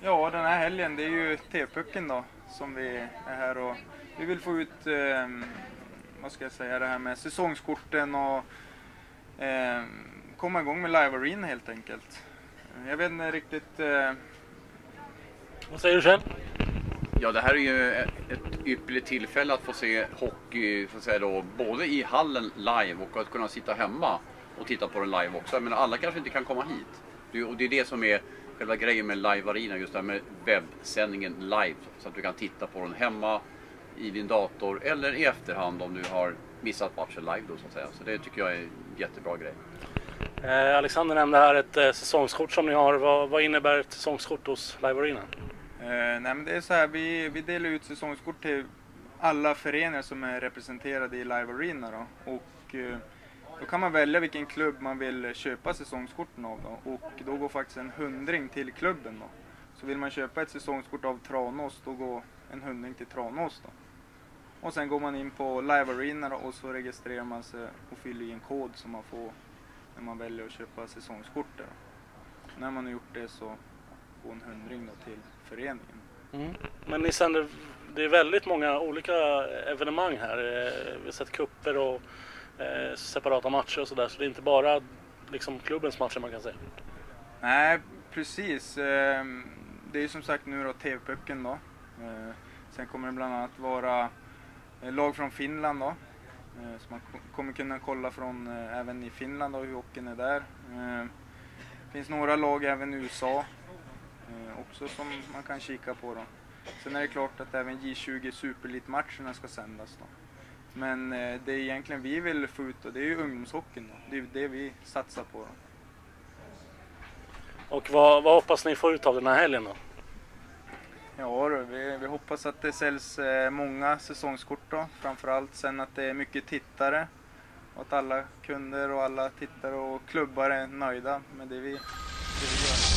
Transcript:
Ja, den här helgen det är ju TV-pucken då som vi är här och vi vill få ut vad ska jag säga, det här med säsongskorten och komma igång med Live Arena helt enkelt. Jag vet inte riktigt... Vad säger du själv? Ja, det här är ju ett ypperligt tillfälle att få se hockey så att säga då, både i hallen live och att kunna sitta hemma och titta på den live också. Men alla kanske inte kan komma hit. Och det är det som är själva grejen med Live Arena, just det här med webbsändningen live. Så att du kan titta på den hemma i din dator eller i efterhand om du har missat matchen live då så att säga. Så det tycker jag är en jättebra grej. Alexander nämnde här ett säsongskort som ni har. Vad innebär ett säsongskort hos Live Arena? Nej, men det är så här, vi delar ut säsongskort till alla föreningar som är representerade i Live Arena då. Och då kan man välja vilken klubb man vill köpa säsongskorten av då. Och då går faktiskt en 100 till klubben då. Så vill man köpa ett säsongskort av Tranås, då går en 100 till Tranås då. Och sen går man in på Live Arena då, och så registrerar man sig och fyller i en kod som man får när man väljer att köpa säsongskort då. När man har gjort det så får en 100 då till föreningen. Mm. Men ni sänder, det är väldigt många olika evenemang här. Vi har sett kupper och separata matcher och sådär. Så det är inte bara liksom klubbens matcher man kan säga. Nej, precis. Det är ju som sagt nu då TV-pucken då. Sen kommer det bland annat vara lag från Finland då. Så man kommer kunna kolla från även i Finland då, hur hockeyn är där. Det finns några lag även i USA också som man kan kika på då. Sen är det klart att även J20 Superlit-matcherna ska sändas då. Men det är egentligen vi vill få ut och det är ju ungdomshockeyn då. Det är det vi satsar på då. Och vad hoppas ni få ut av den här helgen då? Ja då, vi hoppas att det säljs många säsongskort då. Framförallt sen att det är mycket tittare. Och att alla kunder och alla tittare och klubbar är nöjda med det vi gör.